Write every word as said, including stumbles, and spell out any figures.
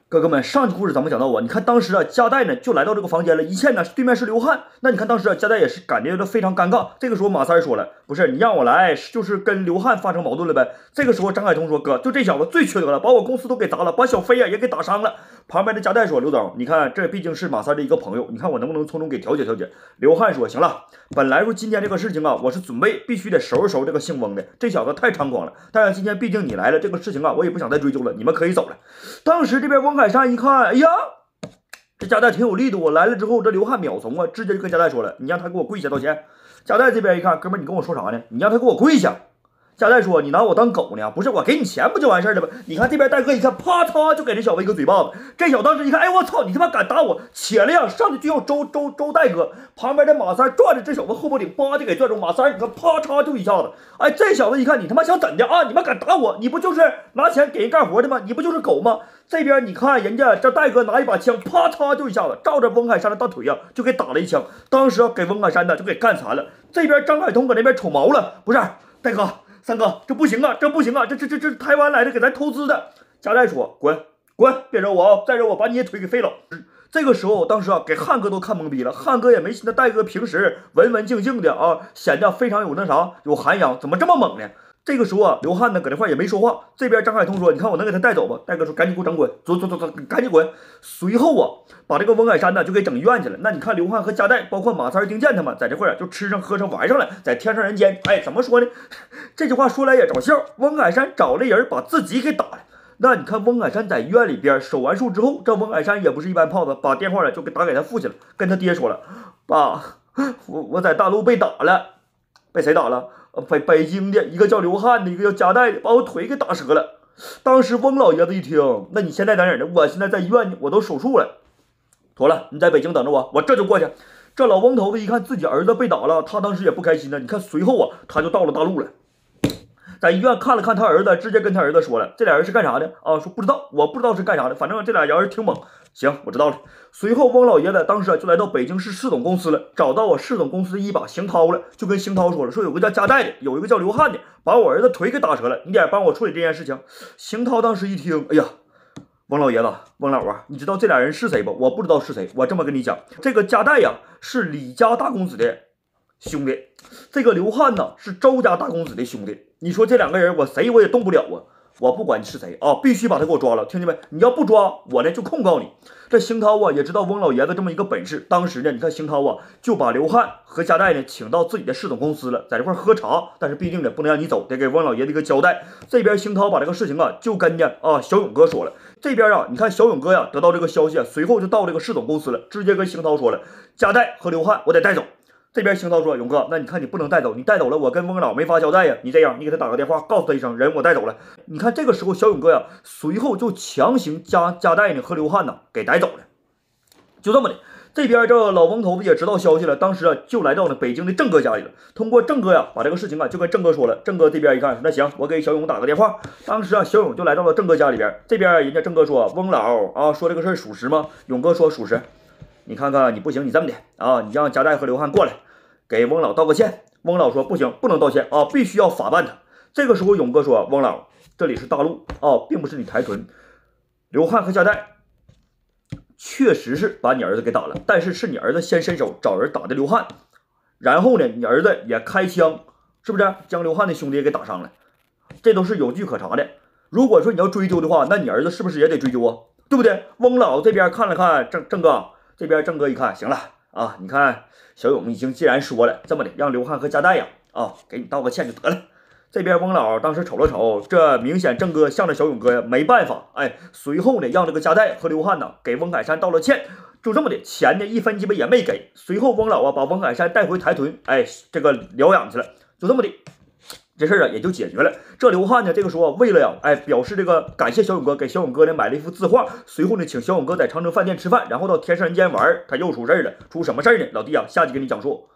哥哥们，上集故事咱们讲到啊，你看当时啊，加代呢就来到这个房间了，一见呢对面是刘汉，那你看当时啊，加代也是感觉到非常尴尬。这个时候马三说了，不是你让我来，就是跟刘汉发生矛盾了呗。这个时候张海通说，哥，就这小子最缺德了，把我公司都给砸了，把小飞啊也给打伤了。旁边的加代说，刘总，你看这毕竟是马三的一个朋友，你看我能不能从中给调解调解？刘汉说，行了，本来说今天这个事情啊，我是准备必须得收拾收拾这个姓翁的，这小子太猖狂了。但是今天毕竟你来了，这个事情啊，我也不想再追究了，你们可以走了。当时这边翁海山一看，哎呀，这加代挺有力度，我来了之后，这刘汉秒从啊，直接就跟加代说了，你让他给我跪下道歉。加代这边一看，哥们儿，你跟我说啥呢？你让他给我跪下。加代说，你拿我当狗呢？不是，我给你钱不就完事儿了吗？你看这边戴哥一看，啪嚓就给这小子一个嘴巴子。这小当时一看，哎我操，你他妈敢打我！起来呀，上去就要周周周戴哥。旁边的马三转着这小子后脖领，叭就给转住。马三你看，啪嚓就一下子。哎，这小子一看，你他妈想怎的啊？你妈敢打我？你不就是拿钱给人干活的吗？你不就是狗吗？这边你看人家这戴哥拿一把枪，啪嚓就一下子照着翁海山的大腿啊，就给打了一枪。当时给翁海山呢就给干残了。这边张海通搁那边瞅毛了，不是戴哥。三哥，这不行啊，这不行啊，这这这这台湾来的，给咱投资的。加代说：“滚滚，别惹我啊！再惹我，把你的腿给废了。”这个时候，当时啊，给汉哥都看懵逼了。汉哥也没寻思戴哥平时文文静静的啊，显得非常有那啥，有涵养，怎么这么猛呢？这个时候啊，刘汉呢搁这块也没说话。这边张海通说：“你看我能给他带走吧？”戴哥说：“赶紧给我整滚，走走走走，赶紧滚。”随后啊，把这个翁海山呢就给整医院去了。那你看刘汉和加代，包括马三、丁健他们在这块儿就吃上喝上玩上了，在天上人间。哎，怎么说呢？这句话说来也找笑。翁海山找了人把自己给打了。那你看翁海山在医院里边手完术之后，这翁海山也不是一般炮子，把电话呢就给打给他父亲了，跟他爹说了：“爸，我我在大陆被打了。”被谁打了？北北京的一个叫刘汉的，一个叫加代的，把我腿给打折了。当时翁老爷子一听，那你现在在哪儿呢？我现在在医院，我都手术了。妥了，你在北京等着我，我这就过去。这老翁头子一看自己儿子被打了，他当时也不开心呢。你看随后啊，他就到了大陆了。在医院看了看他儿子，直接跟他儿子说了，这俩人是干啥的啊？说不知道，我不知道是干啥的，反正这俩人挺猛。行，我知道了。随后翁老爷子当时就来到北京市市总公司了，找到我市总公司的一把邢涛了，就跟邢涛说了，说有个叫加代的，有一个叫刘汉的，把我儿子腿给打折了，你得帮我处理这件事情。邢涛当时一听，哎呀，翁老爷子，翁老啊，你知道这俩人是谁不？我不知道是谁。我这么跟你讲，这个加代呀是李家大公子的兄弟，这个刘汉呢是周家大公子的兄弟。你说这两个人我谁我也动不了啊！我不管你是谁啊，必须把他给我抓了，听见没？你要不抓我呢，就控告你。这邢涛啊也知道翁老爷子这么一个本事，当时呢，你看邢涛啊就把刘汉和加代呢请到自己的市总公司了，在这块喝茶，但是毕竟呢不能让你走，得给翁老爷子一个交代。这边邢涛把这个事情啊就跟呢啊小勇哥说了，这边啊你看小勇哥呀得到这个消息啊，随后就到这个市总公司了，直接跟邢涛说了，加代和刘汉我得带走。这边邢涛说：“勇哥，那你看你不能带走，你带走了我跟翁老没法交代呀。你这样，你给他打个电话，告诉他一声，人我带走了。你看这个时候，小勇哥呀，随后就强行加加代呢和刘汉呢给带走了。就这么的，这边这老翁头子也知道消息了，当时啊就来到了北京的郑哥家里了。通过郑哥呀，把这个事情啊就跟郑哥说了。郑哥这边一看，那行，我给小勇打个电话。当时啊，小勇就来到了郑哥家里边。这边人家郑哥说，翁老啊说这个事儿属实吗？勇哥说属实。你看看你不行，你这么的啊，你让加代和刘汉过来。”给翁老道个歉，翁老说不行，不能道歉啊，必须要法办他。这个时候勇哥说，翁老，这里是大陆啊，并不是你台屯。刘汉和加代确实是把你儿子给打了，但是是你儿子先伸手找人打的刘汉，然后呢，你儿子也开枪，是不是将刘汉的兄弟也给打伤了？这都是有据可查的。如果说你要追究的话，那你儿子是不是也得追究啊？对不对？翁老这边看了看郑郑哥，这边郑哥一看，行了啊，你看小勇已经既然说了，这么的让刘汉和加代呀啊给你道个歉就得了。这边翁老当时瞅了瞅，这明显郑哥向着小勇哥呀没办法，哎，随后呢让这个加代和刘汉呢给翁海山道了歉，就这么的，钱呢一分鸡巴也没给。随后翁老啊把翁海山带回台屯，哎，这个疗养去了，就这么的。这事儿啊也就解决了。这刘汉呢，这个时候为了呀，哎，表示这个感谢小勇哥，给小勇哥呢买了一幅字画，随后呢请小勇哥在长城饭店吃饭，然后到天上人间玩，他又出事儿了，出什么事儿呢？老弟啊，下集给你讲述。